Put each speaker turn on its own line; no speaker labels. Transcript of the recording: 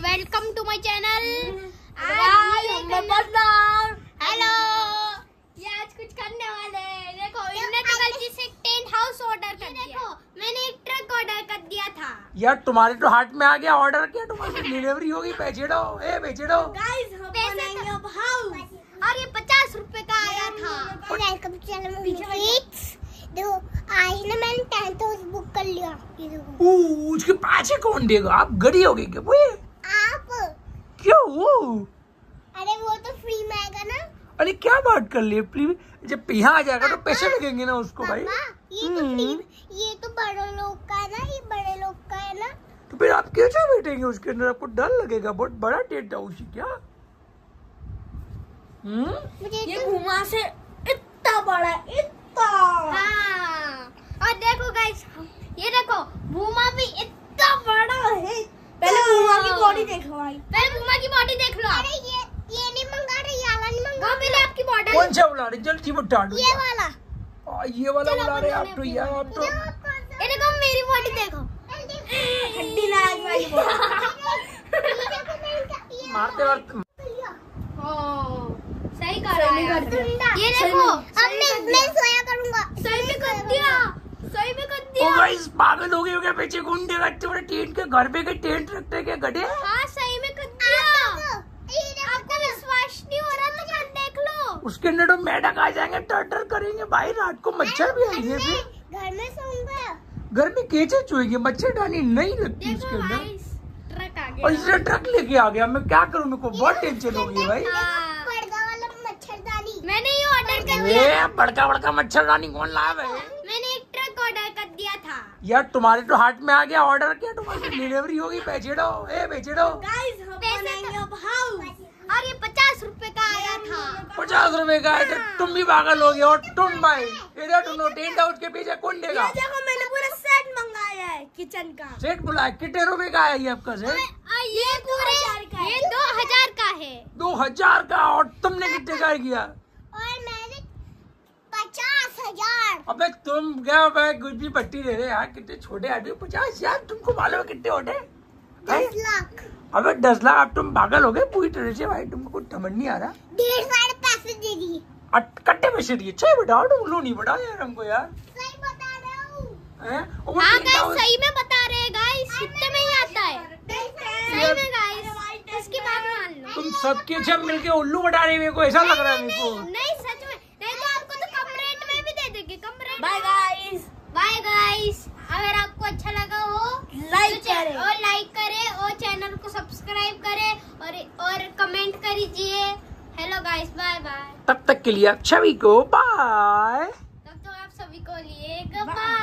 Welcome to my channel. Hello, ये आज कुछ करने वाले हैं। देखो, इन्होंने तो गलती से टेंट हाउस ऑर्डर कर दिया। देखो, मैंने एक ट्रक ऑर्डर कर दिया था।
यार तुम्हारे तो हाथ में आ गया, ऑर्डर किया तुम्हारी डिलीवरी होगी। पैसे दो, पैसे दो।
गाइस, हम बनाएंगे अब हाउस और ये 50 रुपए का आया था। Welcome to channel. देखो, आज ना मैंने टेंट हाउस बुक कर लिया। ये देखो,
उसके पैसे कौन देगा? आप गड़ी हो गई क्या? वो
आप
क्यों? वो
अरे वो तो फ्री में आएगा ना।
अरे क्या बात कर लिए? फ्री? जब यहाँ आ जाएगा तो पैसे लगेंगे ना उसको भाई।
ये तो फ्री, ये तो बड़े लोग का है ना, ये बड़े लोग का है ना।
तो फिर आप कैसे बैठेंगे उसके अंदर? आपको डर लगेगा। बहुत बड़ा टेंट हाउस है क्या?
मुझे ये घुमा से इतना बड़ा, इतना। हाँ, और देखो गाइस, ये देखो भूमा भी इतना बड़ा है।
पहले भूमा की बॉडी देखो भाई।
पहले भूमा की बॉडी देख लो। अरे ये नहीं मंगा रही, ये वाला नहीं मंगा। पहले आपकी बॉडी
कौन सा बुला रहे? जल्दी बता दो।
ये वाला
बुला रहे आप तो। यार आप तो
ये देखो, मेरी बॉडी देखो।
हड्डी नाज वाली बॉडी।
मारते वक्त
सही कर रहा है। ये देखो, अब मैं सोया करूंगा। सही में कर दिया, सही में कर दिया।
ओ गाइस, पागल हो गए हो क्या? पीछे गुंडे रखते बड़े टेंट के घर पे के टेंट रखते क्या गधे?
हाँ, सही में कर दिया। आपको विश्वास नहीं हो रहा तो कर देख लो।
उसके अंदर तो मेढक आ जाएंगे, टर करेंगे भाई। रात को मच्छर भी आएंगे। फिर
घर में सोऊंगा।
घर में केचे चुएगी, मच्छरदानी नहीं लगती उसके अंदर।
ट्रक आ गया
और इसने ट्रक लेके आ गया। मैं क्या करूँ? मेरे को बहुत टेंशन हो गई भाई।
बड़का वाला मच्छरदानी मैंने ये ऑर्डर कर दिया।
ये बड़का मच्छरदानी कौन लाया भाई?
मैंने एक ट्रक ऑर्डर कर दिया था।
यार तुम्हारे तो हाथ में आ गया, ऑर्डर किया तुम्हारी डिलीवरी होगी। पैसे दो, पैसे दो।
गाइस, हम बनाएंगे अब हाउस
और ये 50 रुपए का आया था।
50 रुपए का है। तुम भी पागल हो गए। और तुम भाई इधर तुम टेंट हाउस के पीछे कौन देगा?
ये देखो, मैंने पूरा सेट मंगाया है किचन का।
सेट बुलाया? कितने रुपए का है ये आपका सेट?
ये पूरे 2000 का है।
2000 का। और तुमने कितने का किया?
और मैंने 50,000।
अबे तुम क्या भाई कुछ भी पट्टी दे रहे यार? कितने छोटे आदमी। 50,000 तुमको मालूम है कितने होते?
10 लाख।
अबे 10 लाख। अब तुम पागल हो गए पूरी तरह से भाई। तुमको कुछ समझ नहीं आ रहा।
1.5 पैसे दे दिए।
कट्टे पैसे दिए? 6 बताओ, लो नहीं बताओ यार हमको यार।
सही बता रहा हूँ।
हाँ
गाइस, सही में बता रहे हैं गाइस। इतने में ही आता है। सही में गाइस, इसकी बात मान लो।
तुम सबके सब मिलके उल्लू बता रहे। मेरे को ऐसा लग रहा है मेरे को।
नहीं, सच में। नहीं तो आपको तो कम रेट में भी दे देंगे, कम rate.
Bye guys.
Bye guys. अगर आपको अच्छा लगा हो
लाइक करें
और लाइक करें और चैनल को सब्सक्राइब करें और कमेंट करिए। Hello guys, bye bye.
तब तक के लिए आप सभी को बाय।
तब तो आप सभी को लिए बाय।